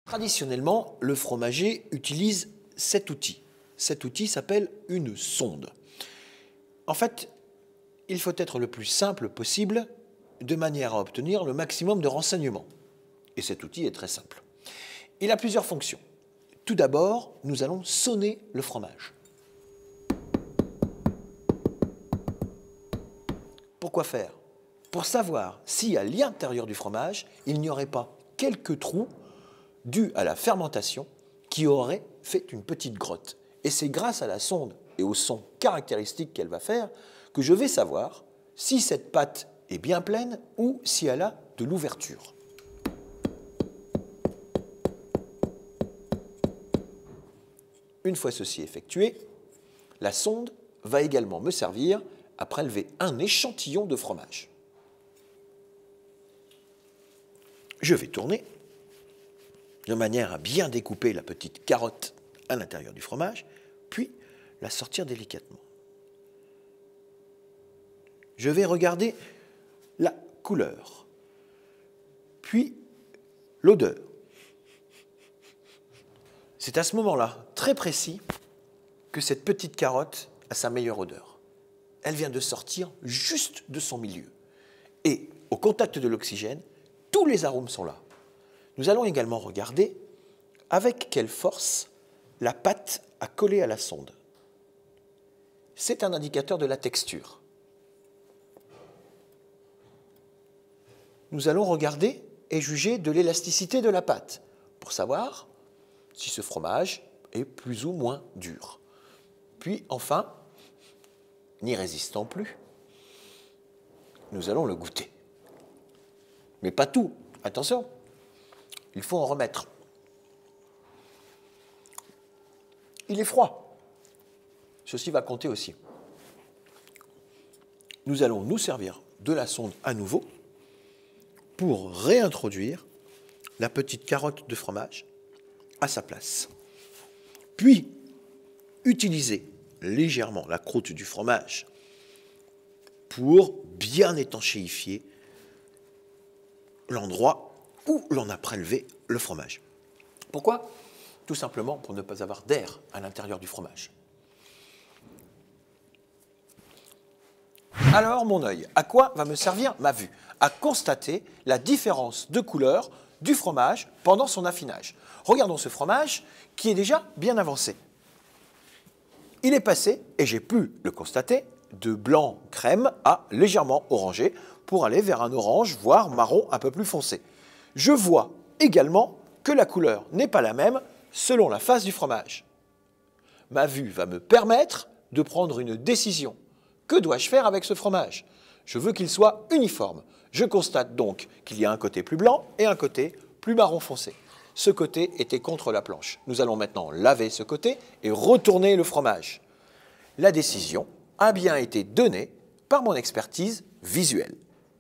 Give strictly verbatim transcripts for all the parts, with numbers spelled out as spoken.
Traditionnellement, le fromager utilise cet outil. Cet outil s'appelle une sonde. En fait, il faut être le plus simple possible de manière à obtenir le maximum de renseignements. Et cet outil est très simple. Il a plusieurs fonctions. Tout d'abord, nous allons sonner le fromage. Pourquoi faire? Pour savoir si à l'intérieur du fromage, il n'y aurait pas quelques trous dus à la fermentation qui auraient fait une petite grotte. Et c'est grâce à la sonde et au son caractéristique qu'elle va faire que je vais savoir si cette pâte est bien pleine ou si elle a de l'ouverture. Une fois ceci effectué, la sonde va également me servir à prélever un échantillon de fromage. Je vais tourner de manière à bien découper la petite carotte à l'intérieur du fromage, puis la sortir délicatement. Je vais regarder la couleur, puis l'odeur. C'est à ce moment-là, très précis, que cette petite carotte a sa meilleure odeur. Elle vient de sortir juste de son milieu. Et au contact de l'oxygène, tous les arômes sont là. Nous allons également regarder avec quelle force la pâte a collé à la sonde. C'est un indicateur de la texture. Nous allons regarder et juger de l'élasticité de la pâte pour savoir si ce fromage est plus ou moins dur. Puis enfin, n'y résistant plus, nous allons le goûter. Mais pas tout, attention, il faut en remettre. Il est froid. Ceci va compter aussi. Nous allons nous servir de la sonde à nouveau pour réintroduire la petite carotte de fromage à sa place. Puis, utiliser légèrement la croûte du fromage pour bien étanchéifier l'endroit où l'on a prélevé le fromage. Pourquoi? Tout simplement pour ne pas avoir d'air à l'intérieur du fromage. Alors, mon œil, à quoi va me servir ma vue? À constater la différence de couleur du fromage pendant son affinage. Regardons ce fromage qui est déjà bien avancé. Il est passé, et j'ai pu le constater, de blanc crème à légèrement orangé pour aller vers un orange, voire marron un peu plus foncé. Je vois également que la couleur n'est pas la même selon la phase du fromage. Ma vue va me permettre de prendre une décision. Que dois-je faire avec ce fromage? Je veux qu'il soit uniforme. Je constate donc qu'il y a un côté plus blanc et un côté plus marron foncé. Ce côté était contre la planche. Nous allons maintenant laver ce côté et retourner le fromage. La décision a bien été donnée par mon expertise visuelle.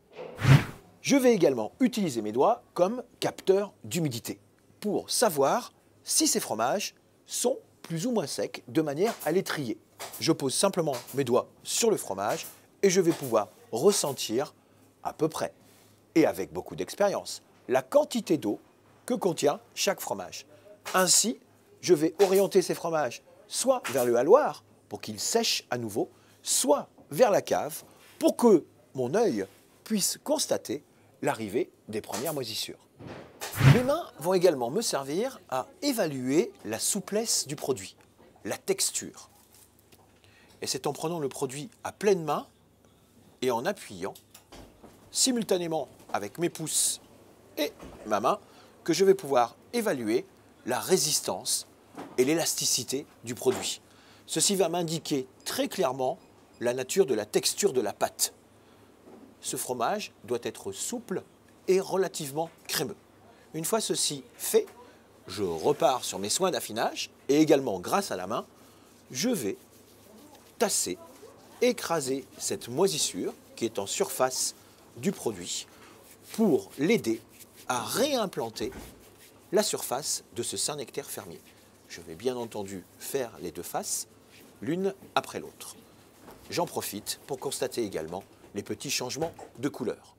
Je vais également utiliser mes doigts comme capteur d'humidité pour savoir si ces fromages sont plus ou moins secs de manière à les trier. Je pose simplement mes doigts sur le fromage et je vais pouvoir ressentir à peu près, et avec beaucoup d'expérience, la quantité d'eau que contient chaque fromage. Ainsi, je vais orienter ces fromages soit vers le haloir pour qu'ils sèchent à nouveau, soit vers la cave pour que mon œil puisse constater l'arrivée des premières moisissures. Mes mains vont également me servir à évaluer la souplesse du produit, la texture. Et c'est en prenant le produit à pleine main et en appuyant simultanément avec mes pouces et ma main que je vais pouvoir évaluer la résistance et l'élasticité du produit. Ceci va m'indiquer très clairement la nature de la texture de la pâte. Ce fromage doit être souple et relativement crémeux. Une fois ceci fait, je repars sur mes soins d'affinage et également grâce à la main, je vais tasser, écraser cette moisissure qui est en surface du produit pour l'aider à réimplanter la surface de ce Saint-Nectaire fermier. Je vais bien entendu faire les deux faces, l'une après l'autre. J'en profite pour constater également les petits changements de couleur.